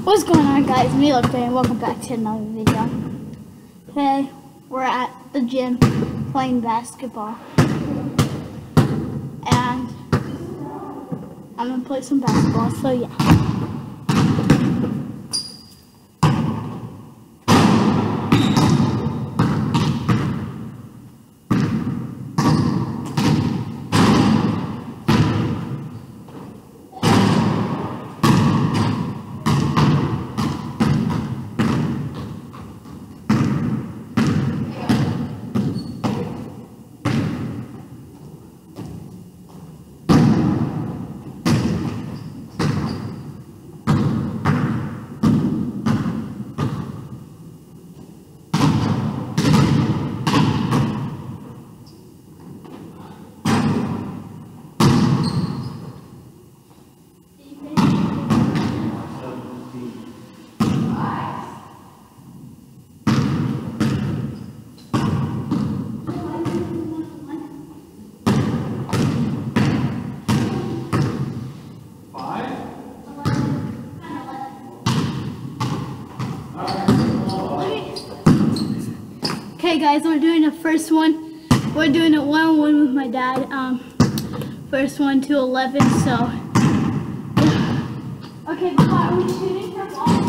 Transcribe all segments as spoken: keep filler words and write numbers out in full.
What's going on, guys? Me, Look, and welcome back to another video. Today, we're at the gym playing basketball. And I'm gonna play some basketball, so yeah. Okay, guys, we're doing the first one. We're doing it one-on-one with my dad. Um, first one to eleven. So, okay, are we shooting for ball?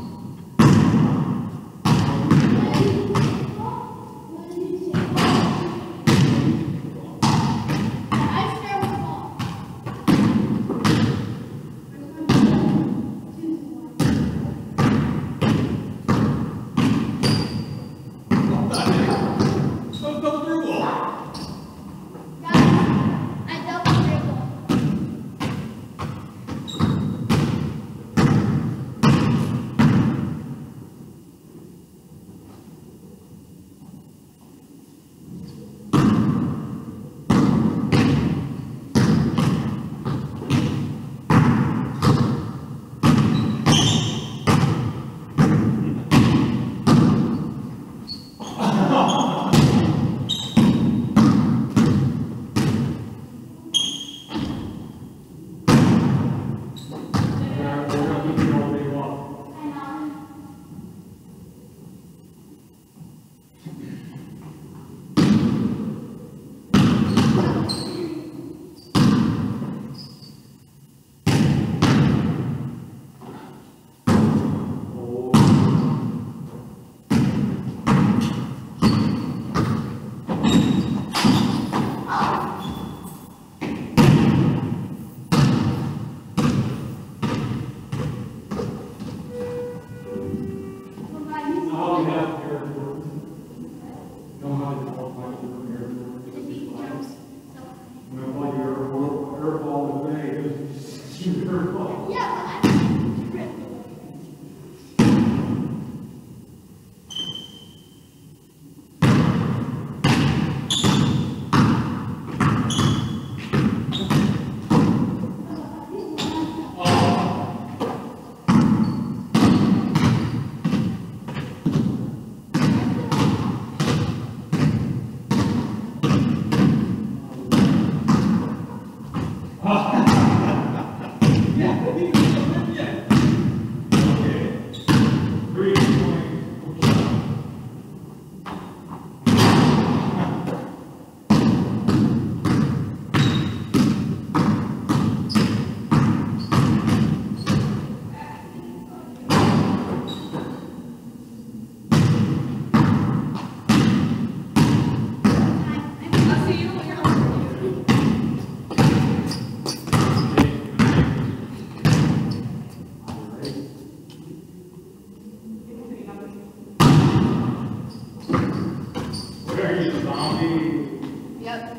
Yep.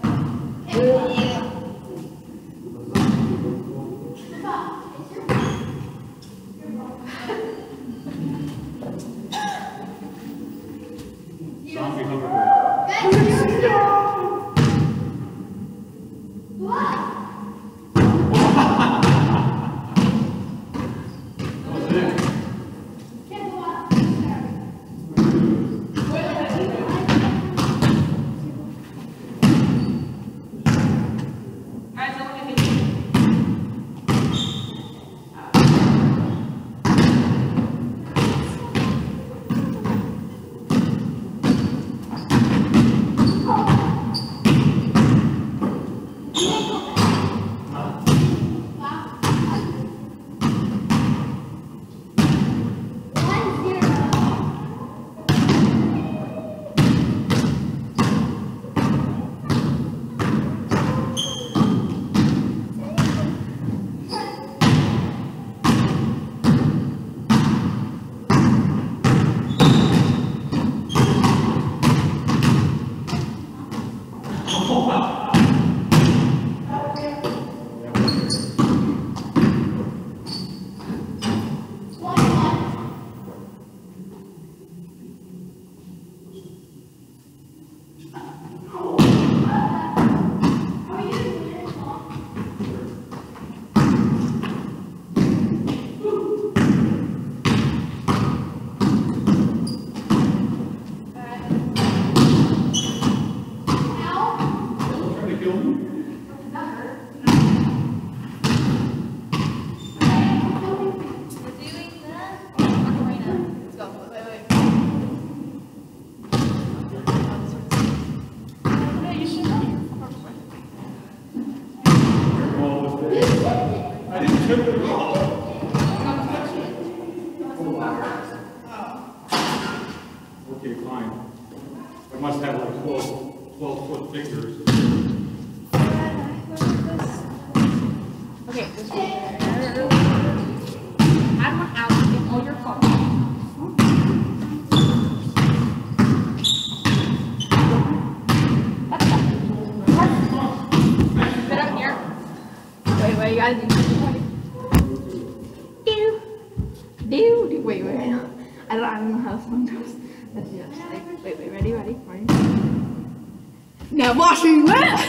Do, do, wait, wait, I don't, I don't, I don't know how the song goes. Let's do this. Like, wait, wait, ready, ready, ready. Now washing that.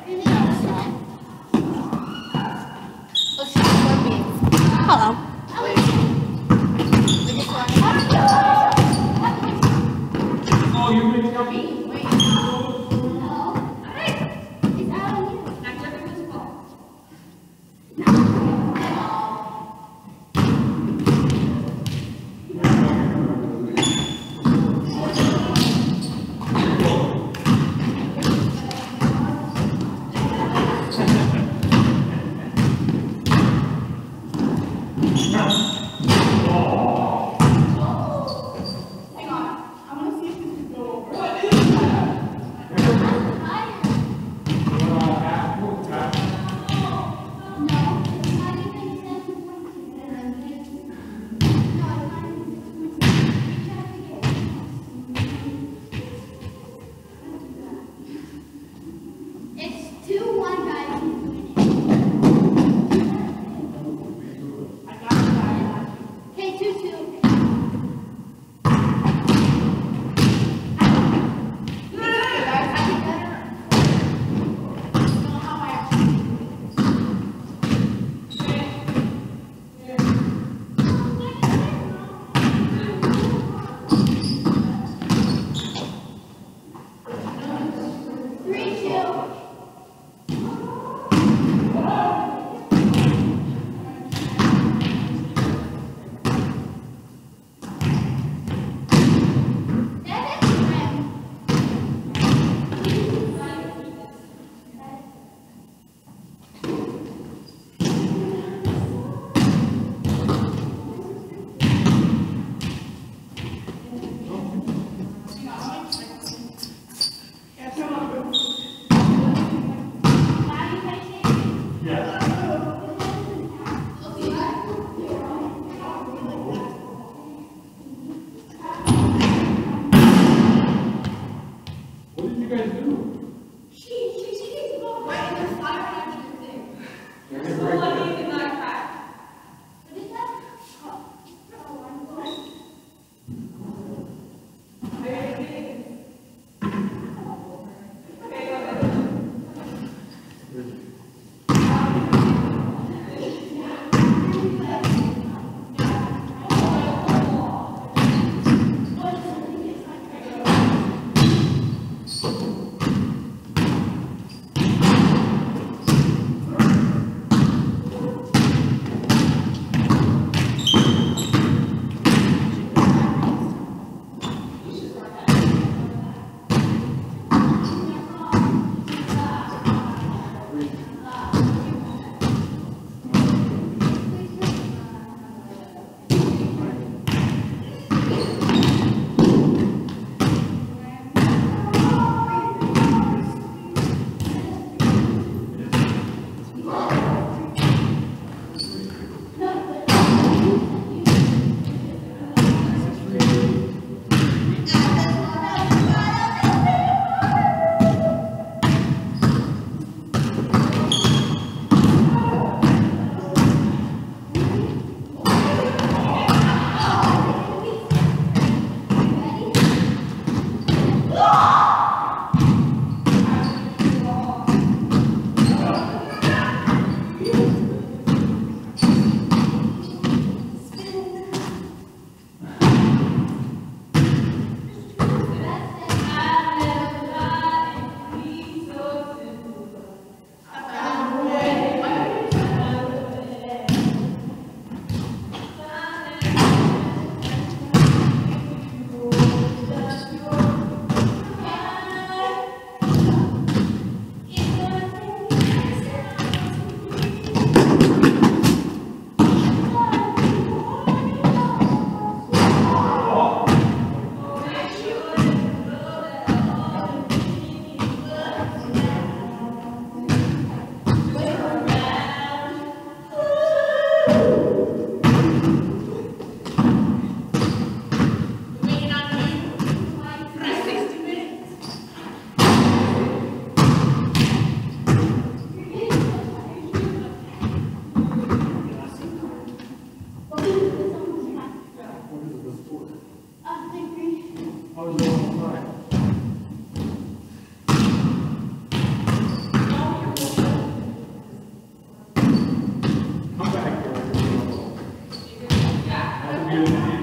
Let's start me. Hello. Oh, you can tell me? here in the hands.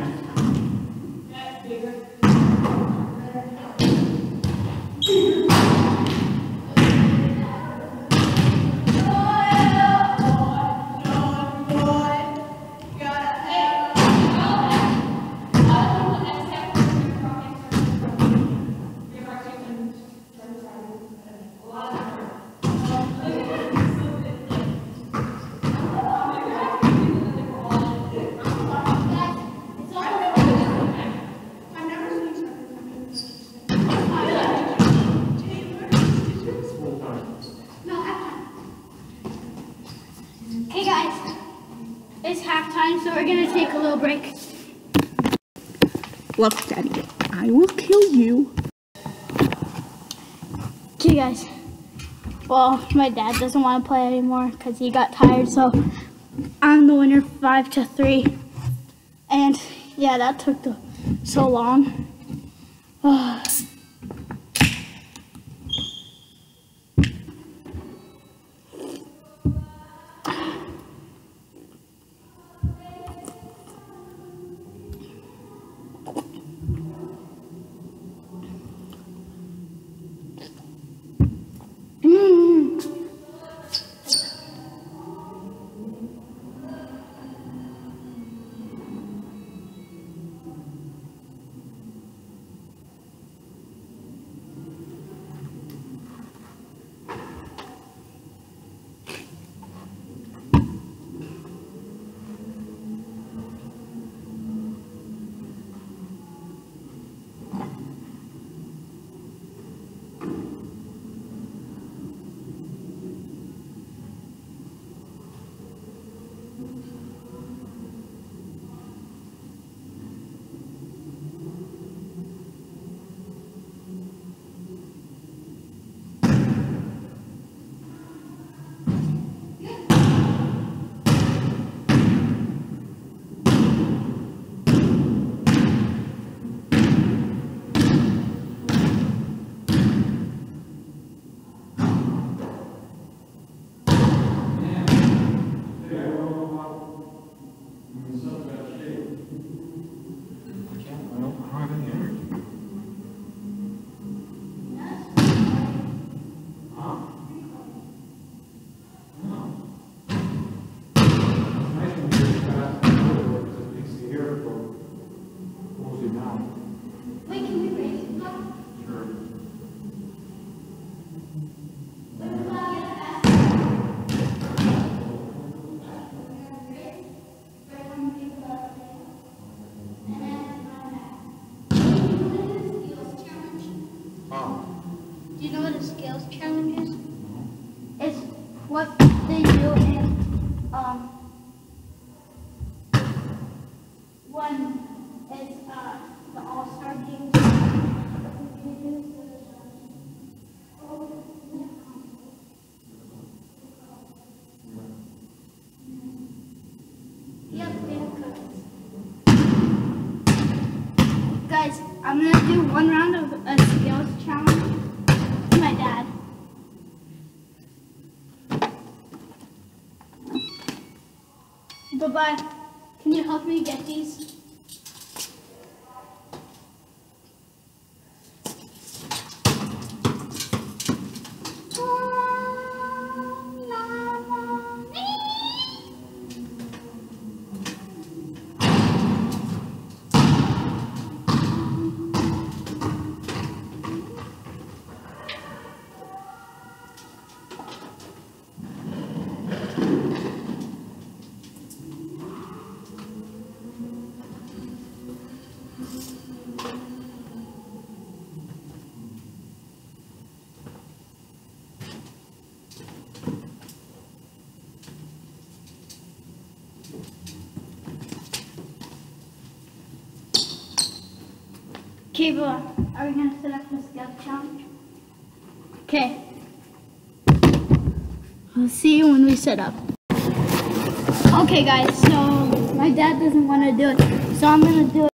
Okay guys, it's halftime, so we're gonna take a little break. Look, Daddy, I will kill you. Okay guys, well, my dad doesn't want to play anymore because he got tired, so I'm the winner five to three. And yeah, that took the, so long. Uh, Do you know what a skills challenge is? It's what they do in, um, when it's uh, the All-Star Games. Yep, they have cookies. Guys, I'm gonna do one round of a skills challenge. My dad. Bye-bye. Can you help me get these? Okay, but are we going to set up the skills challenge? Okay. I'll see you when we set up. Okay guys, so my dad doesn't want to do it, so I'm going to do it.